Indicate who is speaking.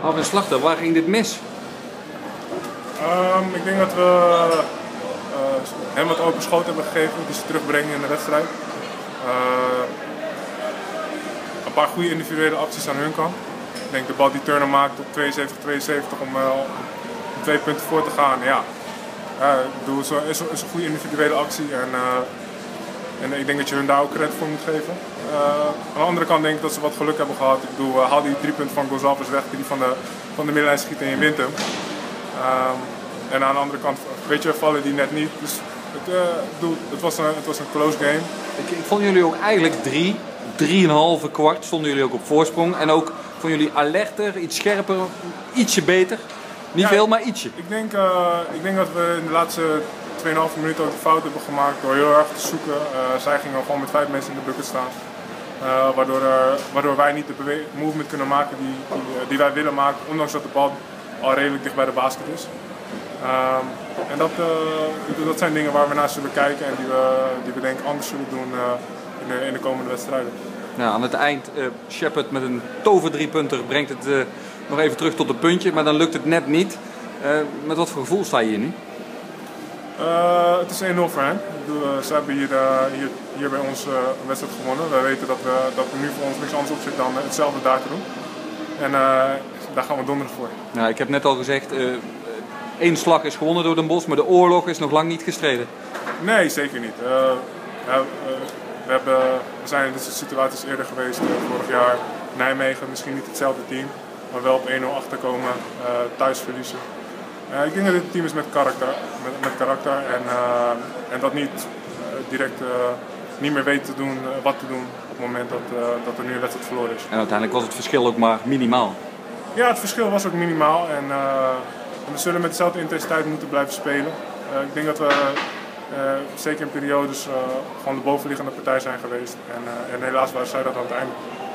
Speaker 1: Marvin Slachter, waar ging dit mis?
Speaker 2: Ik denk dat we hem wat open schoot hebben gegeven die ze terugbrengen in de wedstrijd. Een paar goede individuele acties aan hun kant. Ik denk de bal die Turner maakt op 72-72 om 2 punten voor te gaan. Ja, ik bedoel, het is een goede individuele actie en ik denk dat je hun daar ook credit voor moet geven. Aan de andere kant denk ik dat ze wat geluk hebben gehad. Ik bedoel, haal die 3 punten van Gonzalez weg die van de middenlijn schiet en je wint hem. En aan de andere kant, weet je, vallen die net niet. Dus het was een close game.
Speaker 1: Ik vond jullie ook eigenlijk 3,5 kwart stonden jullie ook op voorsprong. En ook vonden jullie alerter, iets scherper, ietsje beter. Niet veel, maar ietsje. Ik
Speaker 2: denk dat we in de laatste 2,5 minuten ook de fout hebben gemaakt door heel erg te zoeken. Zij gingen gewoon met 5 mensen in de bucket staan. Waardoor wij niet de movement kunnen maken die wij willen maken, ondanks dat de bal al redelijk dicht bij de basket is. En dat zijn dingen waar we naar zullen kijken en die we denk ik anders zullen doen in de komende wedstrijden.
Speaker 1: Nou, aan het eind, Shepard met een tover 3-punter brengt het nog even terug tot een puntje, maar dan lukt het net niet. Met wat voor gevoel sta je hier nu?
Speaker 2: Het is 1-0 voor hen. Ze hebben hier bij ons een wedstrijd gewonnen. Wij weten dat er nu voor ons niks anders op zit dan hetzelfde daar te doen. En daar gaan we donderdag voor.
Speaker 1: Nou, ik heb net al gezegd, 1 slag is gewonnen door Den Bosch, maar de oorlog is nog lang niet gestreden.
Speaker 2: Nee, zeker niet. We zijn in dit soort situaties eerder geweest. Vorig jaar Nijmegen, misschien niet hetzelfde team, maar wel op 1-0 achterkomen, thuis verliezen. Ik denk dat dit team is met karakter en dat niet direct niet meer weet wat te doen op het moment dat er nu een wedstrijd verloren is.
Speaker 1: En uiteindelijk was het verschil ook maar minimaal.
Speaker 2: Ja, het verschil was ook minimaal en we zullen met dezelfde intensiteit moeten blijven spelen. Ik denk dat we zeker in periodes gewoon de bovenliggende partij zijn geweest en helaas waren zij dat aan het einde.